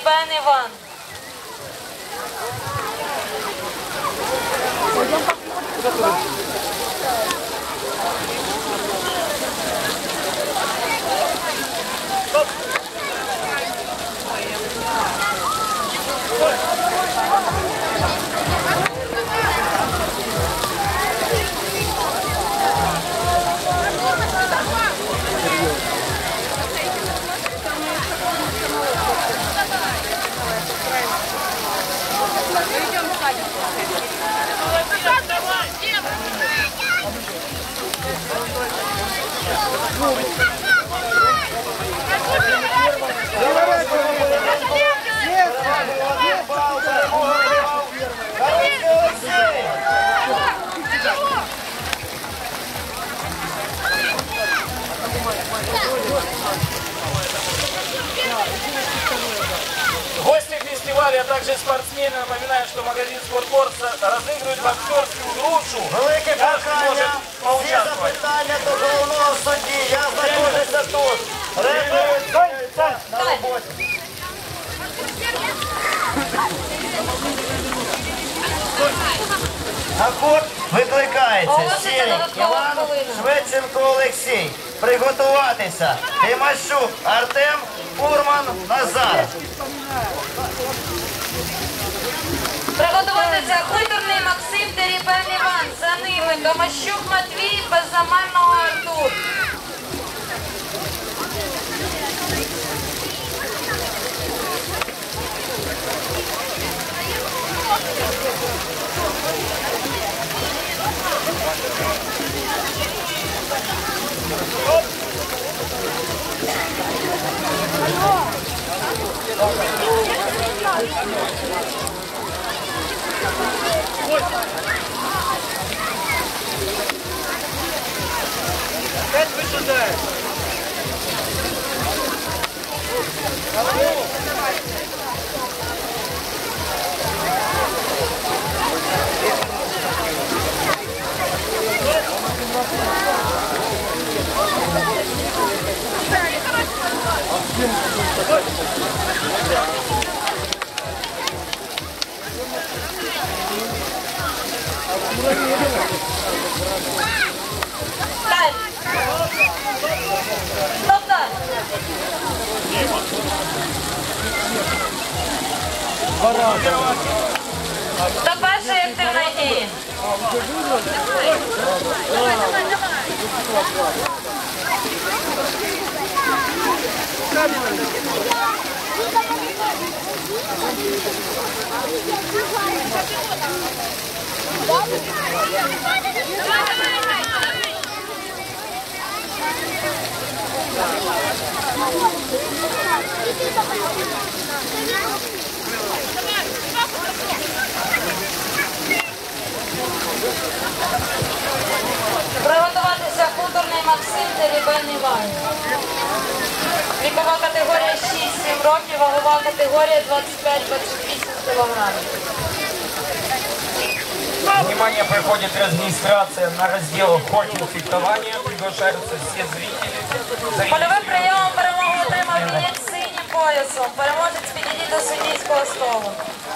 Теребен Іван. Гости фестиваля, а также спортсмены, напоминаю, что магазин «Спортборд» разыгрывает боксерскую грушу. Велике Каждый может прохання, всі поучаствовать. запитання до головного судді. Я знаходжуся тут. Рефери на роботі. На корт викликається Оголосити Сірій додаткову Іван, хвилину. Шведченко Олексій. Приготуватися. Тимощук Артем, Фурман Назар. Приготуватися Хуторний Максим, Теребен Іван. За ними Томащук Матвій, Беззамального Артур. Тайм. Стоп, тайм. До першої активної дії. Приготуватися Хуторний Максим, Теребен Іван. Вікова категорія 6-7 років, вагова категорія 25-28 кілограмів. Внимание, проходит регистрация на раздел «Хоккей фехтования». Приглашаются все зрители. Польовим прийомом перемогу отримав бійець з синім поясом. Переможець підійдіть до суддійського столу.